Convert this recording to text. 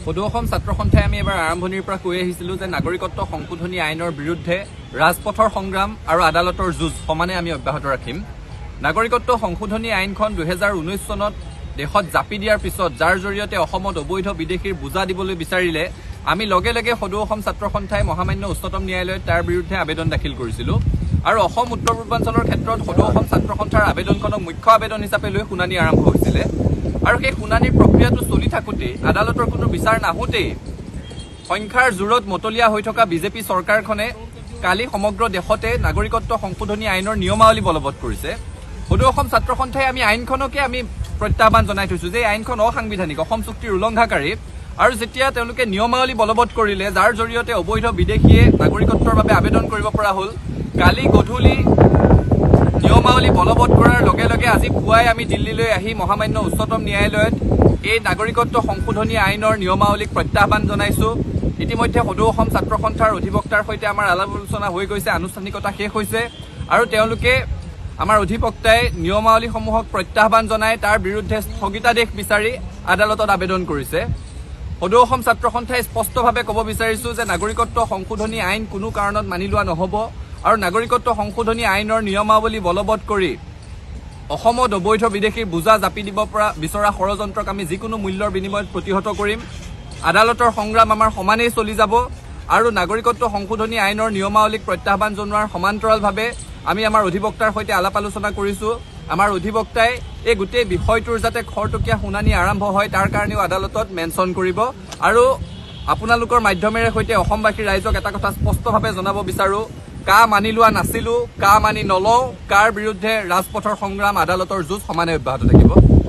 সদৌ অসম ছাত্ৰ সন্থাই আমি এবাৰ আৰম্ভণিৰ পৰা কৈ আহিছিলোঁ যে নাগৰিকত্ব সংশোধনী আইনৰ বিৰুদ্ধে ৰাজপথৰ সংগ্ৰাম আৰু আদালতৰ যুঁজ সমানে আমি অব্যাহত ৰাখিম। নাগৰিকত্ব সংশোধনী আইনখন 2019 চনত দেশত জাপি দিয়াৰ পিছত যাৰ জৰিয়তে অসমত অবৈধ বিদেশীৰ বুজা দিবলৈ বিচাৰিলে আমি লগে লগে সদৌ অসম ছাত্ৰ সন্থাই মহামান্য উচ্চতম ন্যায়ালয়ত তাৰ বিৰুদ্ধে আবেদন দাখিল কৰিছিলোঁ আৰু অসম উত্তৰ পূৰ্বাঞ্চলৰ ক্ষেত্ৰত সদৌ অসম ছাত্ৰ সন্থাৰ আবেদনখনক মুখ্য আবেদন হিচাপে লৈ শুনানি আৰম্ভ হৈছিলে আৰু সেই শুনানিৰ প্ৰক্ৰিয়াটো চলি থাকোঁতে আদালতৰ কোনো বিচাৰ নাহোঁতেই সংখ্যাৰ জোৰত মতলীয়া হৈ থকা বিজেপি চৰকাৰখনে কালি সমগ্ৰ দেশতে নাগৰিকত্ব সংশোধনী আইনৰ নিয়মাৱলী বলবৎ কৰিছে। সদৌ অসম ছাত্ৰ সন্থাই আমি আইনখনকে আমি প্ৰত্যাহ্বান জনাই থৈছোঁ যে আইনখন অসাংবিধানিক, অসম চুক্তিৰ উলংঘাকাৰী আৰু যেতিয়া তেওঁলোকে নিয়মাৱলী বলবৎ কৰিলে যাৰ জৰিয়তে অবৈধ বিদেশীয়ে নাগৰিকত্বৰ বাবে আবেদন কৰিব পৰা হ'ল, কালি গধূলি নিয়মাৱলী বলবৎ কৰাৰ লগে লগে আজি পুৱাই আমি দিল্লীলৈ আহি মহামান্য উচ্চতম ন্যায়ালয়ত এই নাগৰিকত্ব সংশোধনী আইনৰ নিয়মাৱলীক প্ৰত্যাহ্বান জনাইছোঁ। ইতিমধ্যে সদৌ অসম ছাত্ৰ সন্থাৰ অধিবক্তাৰ সৈতে আমাৰ আলাপ আলোচনা হৈ গৈছে, আনুষ্ঠানিকতা শেষ হৈছে আৰু তেওঁলোকে আমাৰ অধিবক্তাই নিয়মাৱলীসমূহক প্ৰত্যাহ্বান জনাই তাৰ বিৰুদ্ধে স্থগিতাদেশ বিচাৰি আদালতত আবেদন কৰিছে। সদৌ অসম ছাত্ৰ সন্থাই স্পষ্টভাৱে ক'ব বিচাৰিছোঁ যে নাগৰিকত্ব সংশোধনী আইন কোনো কাৰণত মানি লোৱা নহ'ব আৰু নাগৰিকত্ব সংশোধনী আইনৰ নিয়মাৱলী বলবৎ কৰি অসমত অবৈধ বিদেশীৰ বুজা জাপি দিব পৰা বিচৰা ষড়যন্ত্ৰক আমি যিকোনো মূল্যৰ বিনিময়ত প্ৰতিহত কৰিম। আদালতৰ সংগ্ৰাম আমাৰ সমানেই চলি যাব আৰু নাগৰিকত্ব সংশোধনী আইনৰ নিয়মাৱলীক প্ৰত্যাহ্বান জনোৱাৰ সমান্তৰালভাৱে আমি আমাৰ অধিবক্তাৰ সৈতে আলাপ আলোচনা কৰিছোঁ। আমাৰ অধিবক্তাই এই গোটেই বিষয়টোৰ যাতে খৰতকীয়া শুনানি আৰম্ভ হয় তাৰ কাৰণেও আদালতত মেনশ্যন কৰিব আৰু আপোনালোকৰ মাধ্যমেৰে সৈতে অসমবাসী ৰাইজক এটা কথা স্পষ্টভাৱে জনাব বিচাৰোঁ, কা মানি লোৱা নাছিলোঁ, কা মানি নলওঁ, কাৰ বিৰুদ্ধে ৰাজপথৰ সংগ্ৰাম আদালতৰ যুঁজ সমানে অব্যাহত থাকিব।